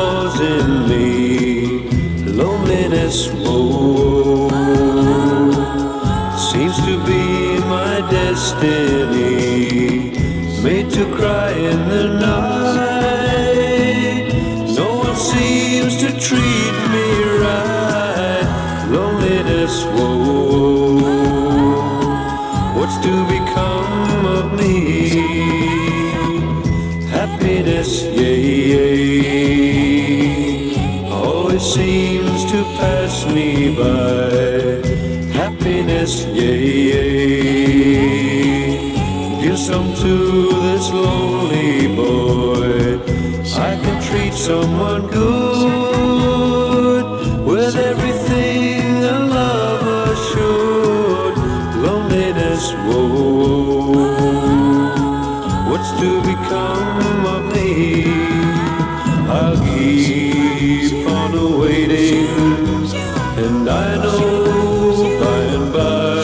claws in me. Loneliness, whoa, seems to be my destiny. Made to cry in the night. No one seems to treat me right. Loneliness, whoa, what's to become of me? Happiness, yeah, always seems to pass me by. Happiness, yeah, give some to this lonely boy. I can treat someone good with everything a lover should. Loneliness, whoa, what's to become of me? I'll keep on waiting, and I know by and by,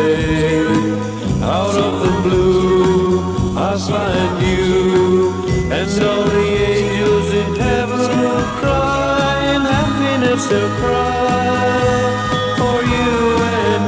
out of the blue, I'll find you, and all the angels in heaven will cry, and happiness they'll cry for you and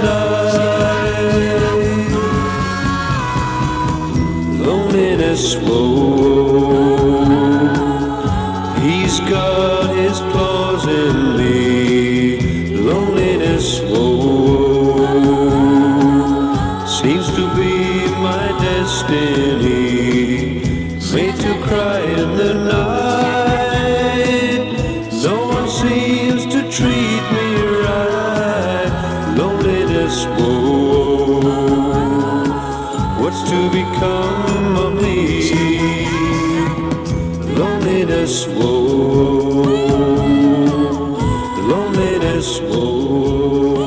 I. Loneliness, whoa, he's got his claws in me. Loneliness, whoa, seems to be my destiny. Made to cry in the night. No one seems to treat me right. Loneliness, whoa, what's to become of me? Loneliness, whoa, loneliness, whoa.